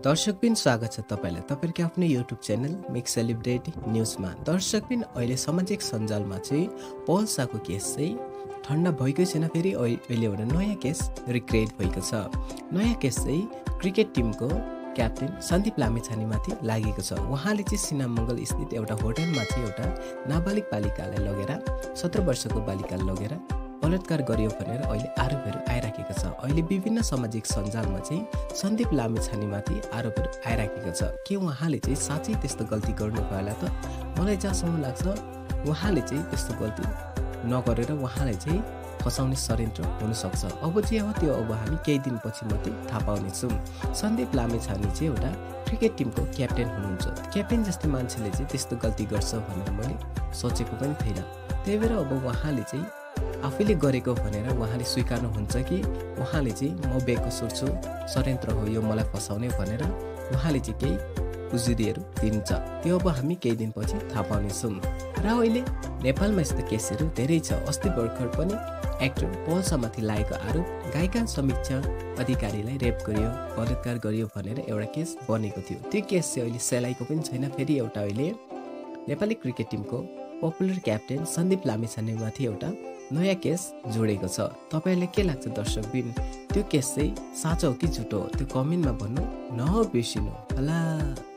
दर्शकबिन स्वागत छ तपाईलाई तपाईको आफ्नो युट्युब च्यानल मिक्स सेलिब्रिटी न्यूजमा। दर्शकबिन अहिले सामाजिक सञ्जालमा चाहिँ पल्साको केस चाहिँ ठन्डा भएकै छैन, फेरि अहिले एउटा नयाँ केस रिक्रिएट भएको छ। नयाँ केस चाहिँ क्रिकेट टिमको क्याप्टेन सन्दीप लामिछानेमाथि लागेको छ। उहाँले चाहिँ सिनामङ्गल स्थित एउटा होटलमा चाहिँ एउटा नाबालिग बालिकालाई लगेर 17 वर्षको बालिकालाई लगेर बलात्कार गरियो भनेर अहिले आरोपहरू आइराखेको छ। अहिले विभिन्न सामाजिक सञ्जालमा चाहिँ सन्दीप लामिछानेमाथि आरोपहरू आइराखेको छ। के उहाँले चाहिँ साँच्चै त्यस्तो गल्ती गर्नुभयो होला त? मलाई जहाँसम्म लाग्छ उहाँले चाहिँ त्यस्तो गल्ती नगरेर उहाँलाई चाहिँ फसाउने षड्यन्त्र हुनसक्छ। अब जे हो त्यो अब हामी केही दिनपछि मात्रै थाहा पाउनेछौँ। सन्दीप लामिछाने चाहिँ एउटा क्रिकेट टिमको क्याप्टेन हुनुहुन्छ। क्याप्टेन जस्तै मान्छेले चाहिँ त्यस्तो गल्ती गर्छ भनेर मैले सोचेको पनि थिएन। त्यही भएर अब उहाँले चाहिँ आफैले गरेको भनेर उहाँले स्वीकार्नुहुन्छ कि उहाँले चाहिँ म बेकसुर छु, षड्यन्त्र हो यो मलाई फसाउने भनेर उहाँले चाहिँ केही उजुरीहरू दिन्छ। त्यो अब हामी केही दिनपछि थाहा पाउनेछौँ। र अहिले नेपालमा यस्तो केसहरू धेरै छ। अस्ति भर्खर पनि एक्टर पल्सामाथि लागेको आरोप गायिका समीक्षा अधिकारीलाई रेप गरियो, बलात्कार गरियो भनेर एउटा केस बनेको थियो। त्यो केस चाहिँ अहिले सेलाइको पनि छैन। फेरि एउटा अहिले नेपाली क्रिकेट टिमको पपुलर क्याप्टेन सन्दीप लामिछानेमाथि एउटा नयाँ केस जोडेको छ। तपाईहरुलाई के लाग्छ दर्शकबिन? त्यो केस चाहिँ साँचो हो कि झुटो हो? त्यो कमेन्टमा भन्नु नबिर्सिनु होला।